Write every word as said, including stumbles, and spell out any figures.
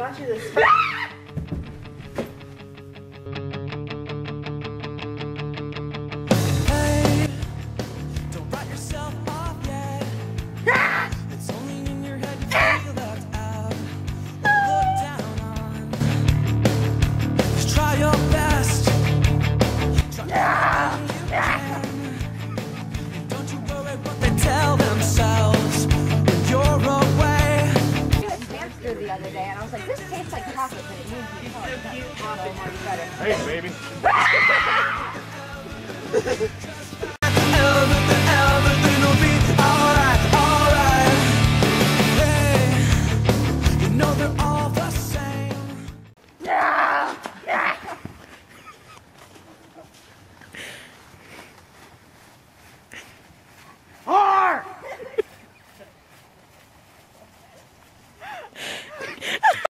got you this. Hey, don't write yourself off yet. It's only in your head you feel left out or looked down on. Just try your best. Try everything you can. And don't you worry what they tell themselves when you're away. I had hamster the other day, and I was like, this tastes like chocolate, but it needs to be called chocolate. Much better. Hey, baby.